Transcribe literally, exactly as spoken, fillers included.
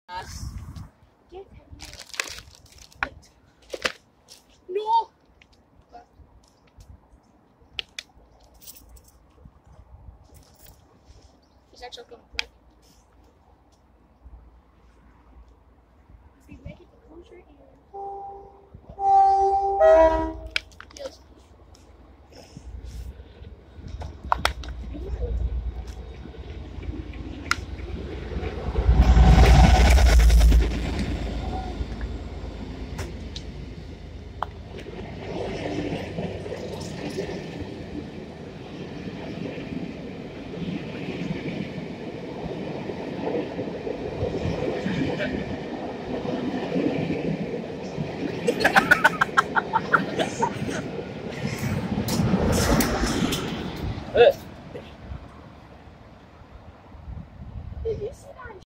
Us. Get out. No. He's actually going to break. If you make it, close your ears.